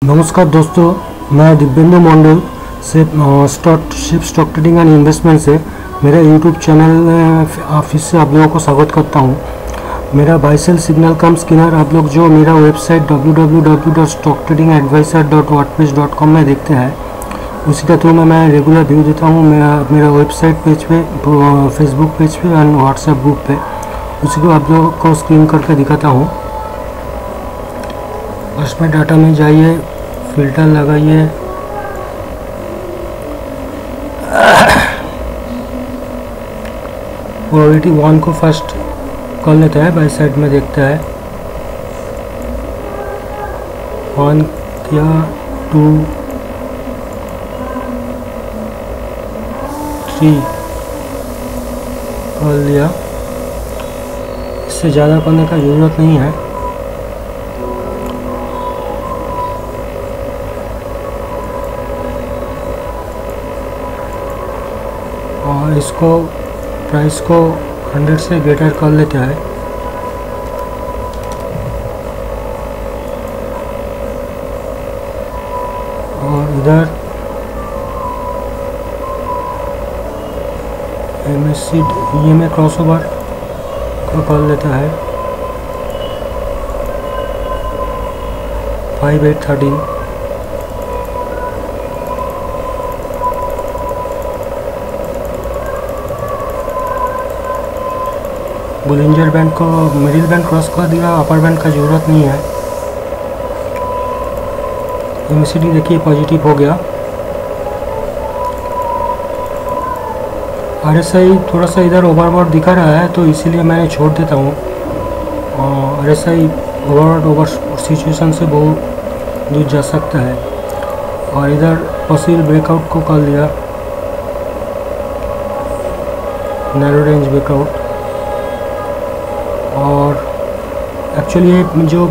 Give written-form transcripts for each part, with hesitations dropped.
नमस्कार दोस्तों, मैं दिव्येंद्र मंडल से ship stock trading and investment से मेरा यूट्यूब चैनल में फिर से आप लोगों को स्वागत करता हूं। मेरा buy sell signal cum screener आप लोग जो मेरा वेबसाइट www.stocktradingadvisor.wordpress.com में देखते हैं, उसी के थ्रू में मैं रेगुलर व्यू देता हूं मेरा वेबसाइट पेज पे, फेसबुक पेज पे एंड व्हाट्सएप ग्रुप पे। उसी को आप लोगों को स्क्रीन करके दिखाता हूँ। फर्स्ट में डाटा में जाइए, फिल्टर लगाइए, प्रोबेबिलिटी 1 को फर्स्ट कर लेता है, बाई साइड में देखता है 1 किया, 2 3 कर लिया। इससे ज़्यादा करने का ज़रूरत नहीं है। और इसको प्राइस को 100 से ग्रेटर कर लेता है। और इधर EMA क्रॉसओवर को कर लेता है 5813। बोलिंजर बैंड को मिडिल बैंड क्रॉस कर दिया, अपर बैंड का ज़रूरत नहीं है। MACD देखिए पॉजिटिव हो गया। RSI थोड़ा सा इधर ओवरबॉट दिखा रहा है, तो इसीलिए मैंने छोड़ देता हूँ। RSI ओवर सिचुएशन से बहुत दूर जा सकता है। और इधर पॉसिबल ब्रेकआउट को कर लिया, नैरो रेंज ब्रेकआउट। और एक्चुअली ये जो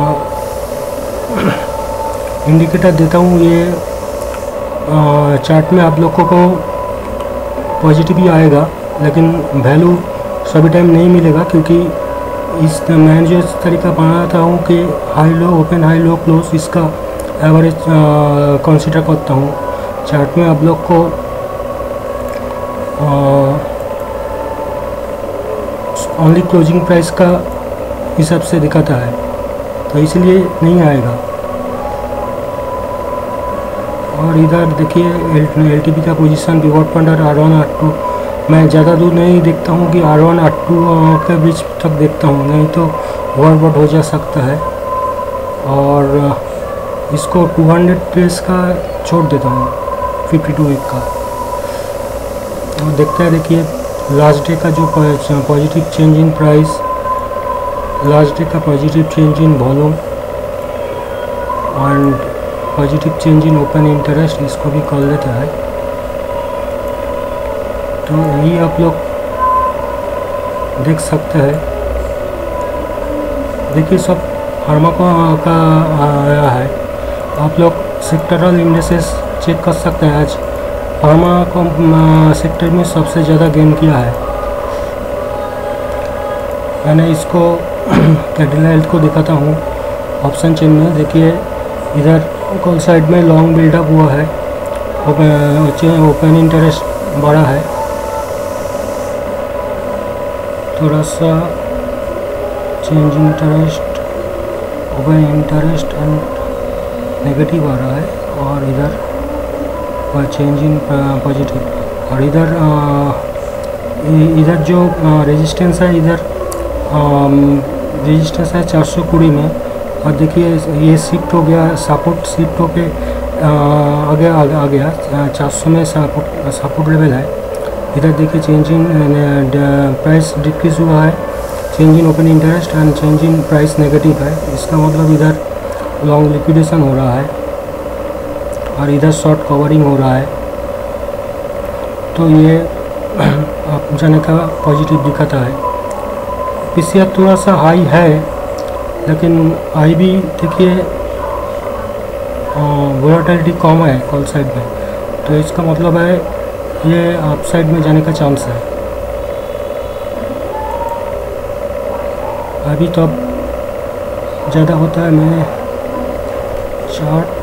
इंडिकेटर देता हूँ, ये चार्ट में आप लोगों को पॉजिटिव ही आएगा, लेकिन वैल्यू सभी टाइम नहीं मिलेगा, क्योंकि मैं जो इस तरीका बनाता हूँ कि high low open, high low close, इसका एवरेज कंसीडर करता हूँ। चार्ट में आप लोग को ओनली क्लोजिंग प्राइस का हिसाब से दिखाता है, तो इसलिए नहीं आएगा। और इधर देखिए LTP का position pivot point R1 R2, मैं ज़्यादा दूर नहीं देखता हूँ कि R1 R2 के बीच तक देखता हूँ, नहीं तो ओवरबॉट हो जा सकता है। और इसको 200 प्लेस का छोड़ देता हूँ, 52 वीक का। और देखते हैं, देखिए लास्ट डे का जो positive change in price, last day का positive change in volume and positive change in open interest, इसको भी कर लेता है। तो ये आप लोग देख सकते हैं। देखिए सब फार्मा का आया है। आप लोग सेक्टरल इंडेसेस चेक कर सकते हैं। आज फार्मा को सेक्टर में सबसे ज़्यादा गेन किया है। मैंने इसको कैडिला हेल्थ को दिखाता हूँ ऑप्शन चेन में। देखिए इधर कॉल साइड में लॉन्ग बिल्डअप हुआ है, ओपन इंटरेस्ट बड़ा है, थोड़ा सा change interest, open interest and negative आ रहा है। और इधर चेंज इन पॉजिटिव। और इधर जो रेजिस्टेंस है, इधर रेजिस्टेंस है 420 में। और देखिए ये शिफ्ट हो गया, सपोर्ट शिफ्ट होके आगे आ गया 400 में सपोर्ट लेवल है। इधर देखिए चेंज इन प्राइस डिक्रीज हुआ है, change in open interest and change in price negative है। इसका मतलब इधर लॉन्ग लिक्विडेशन हो रहा है और इधर शॉर्ट कवरिंग हो रहा है। तो ये आप जाने का पॉजिटिव दिखाता है। PCR थोड़ा सा हाई है, लेकिन आई भी देखिए वोलेटिलिटी कम है कॉल साइड में, तो इसका मतलब है ये अप साइड में जाने का चांस है। अभी तो अब ज़्यादा होता है। मैं चार्ट